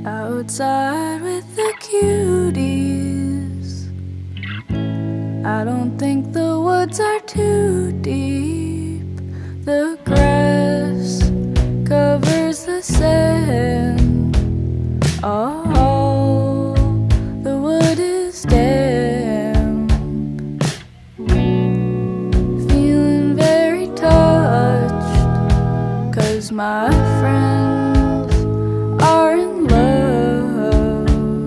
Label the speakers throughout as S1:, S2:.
S1: outside with the cuties. I don't think the woods are too deep. The grass covers the sand. Oh, the wood is damp. Feeling very touched, 'cause my friends are in love.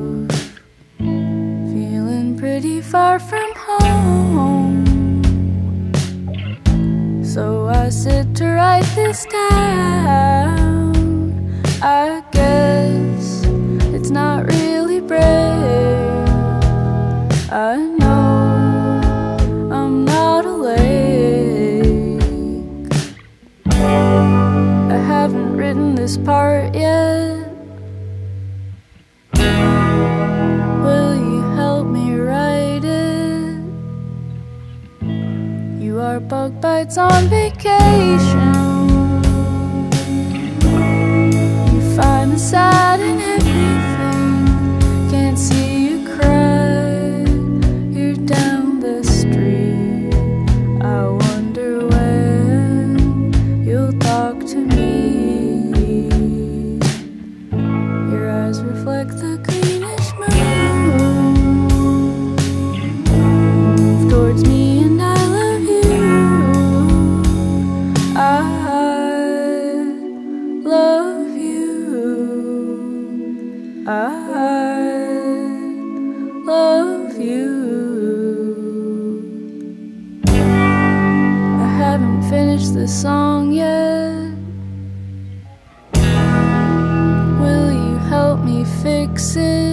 S1: Feeling pretty far from home, so I sit to write this down. I guess it's not really brave. I know I'm not awake. I haven't written this part yet. Will you help me write it? You are bug bites on vacation. You find the sad in everything. Can't see you cry. You're down the street. I wonder when you'll talk to me. Your eyes reflect the greenish moon. Move towards me and I love you. I love you. I love you. I haven't finished this song yet. Will you help me fix it?